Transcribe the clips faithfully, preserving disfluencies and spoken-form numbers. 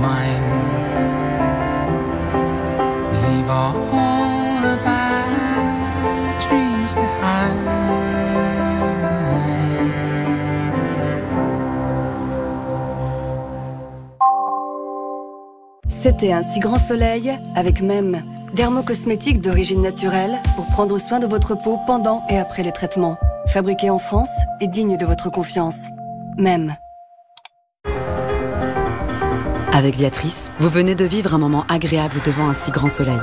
minds. Leave all the bad dreams behind. C'était un si grand soleil avec même dermocosmétique d'origine naturelle pour prendre soin de votre peau pendant et après les traitements. Fabriqué en France et digne de votre confiance. Même. Avec Viatrice, vous venez de vivre un moment agréable devant un si grand soleil.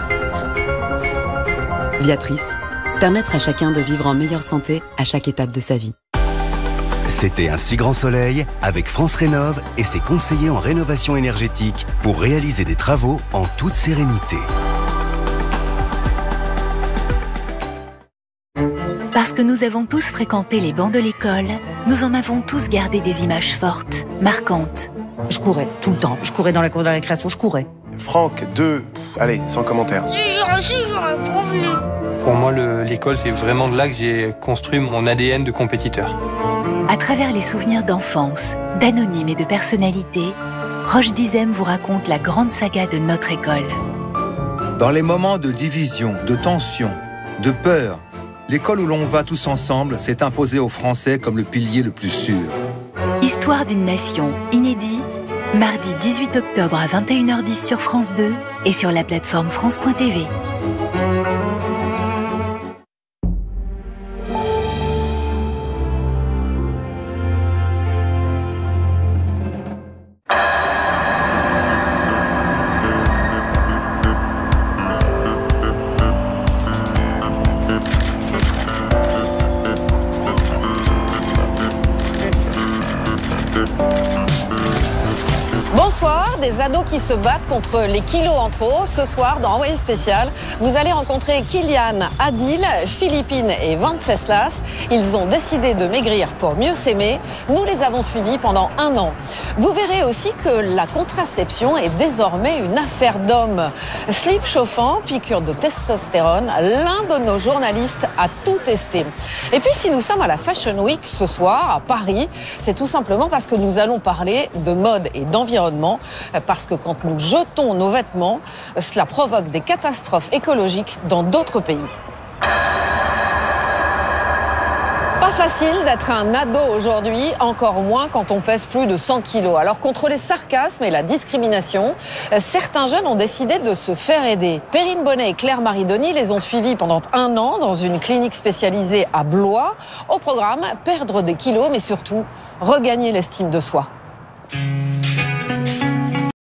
Viatrice, permettre à chacun de vivre en meilleure santé à chaque étape de sa vie. C'était un si grand soleil avec France Rénov et ses conseillers en rénovation énergétique pour réaliser des travaux en toute sérénité. Parce que nous avons tous fréquenté les bancs de l'école, nous en avons tous gardé des images fortes, marquantes. Je courais tout le temps, je courais dans la cour de la récréation, je courais. Franck, deux, allez, sans commentaire. Pour moi, l'école, c'est vraiment de là que j'ai construit mon A D N de compétiteur. À travers les souvenirs d'enfance, d'anonymes et de personnalités, Roche Dizem vous raconte la grande saga de notre école. Dans les moments de division, de tension, de peur, l'école où l'on va tous ensemble s'est imposée aux Français comme le pilier le plus sûr. Histoire d'une nation, inédit, mardi dix-huit octobre à vingt et une heures dix sur France deux et sur la plateforme France point T V. Bonsoir, des ados qui se battent contre les kilos en trop. Ce soir, dans Envoyé spécial, vous allez rencontrer Kylian, Adil, Philippine et Venceslas. Ils ont décidé de maigrir pour mieux s'aimer. Nous les avons suivis pendant un an. Vous verrez aussi que la contraception est désormais une affaire d'hommes. Slip chauffant, piqûre de testostérone, l'un de nos journalistes a tout testé. Et puis si nous sommes à la Fashion Week ce soir à Paris, c'est tout simplement parce que nous allons parler de mode et d'environnement, parce que quand nous jetons nos vêtements, cela provoque des catastrophes écologiques dans d'autres pays. Pas facile d'être un ado aujourd'hui, encore moins quand on pèse plus de cent kilos. Alors contre les sarcasmes et la discrimination, certains jeunes ont décidé de se faire aider. Perrine Bonnet et Claire-Marie Denis les ont suivis pendant un an dans une clinique spécialisée à Blois. Au programme, perdre des kilos, mais surtout regagner l'estime de soi.